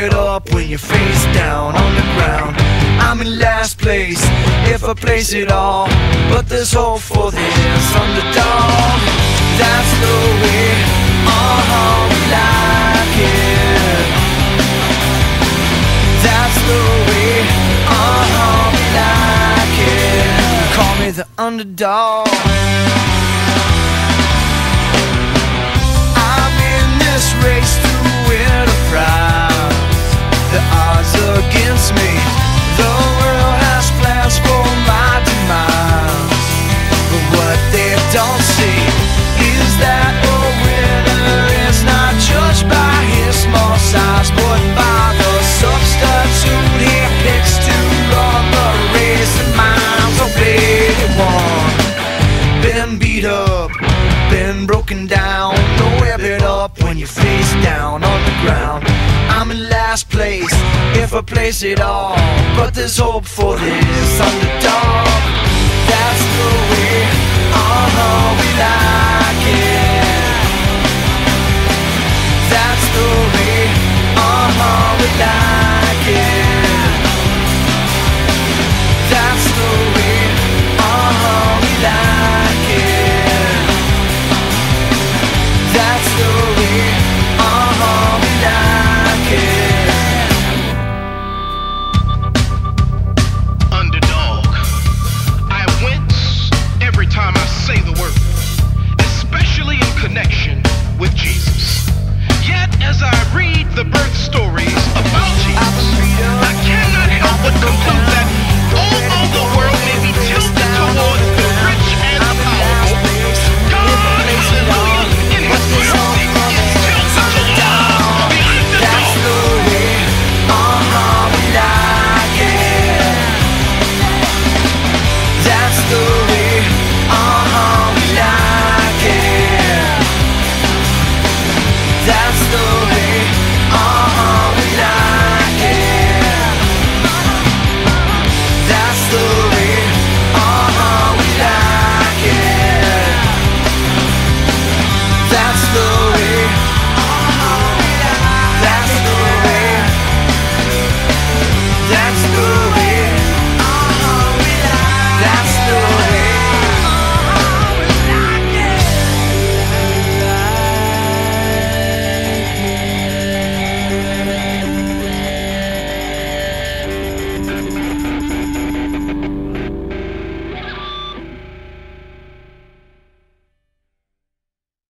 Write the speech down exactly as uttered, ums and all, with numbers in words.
it up when you're face down on the ground. I'm in last place if I place it all, but there's hope for this underdog. That's the way, uh-huh, we like it. That's the way, uh-huh, we like it. Call me the underdog. I'm in this race to win a prize. The odds are against me. The world has plans for my demise, but what they don't see is that a winner is not judged by his small size, but by the substitute he picks to run the race. And mine's a baby one. Been beat up, been broken down. Don't whip it up when you're face down on the ground. I'm in last place if I place it all, but there's hope for this underdog. That's the way, uh-huh, we like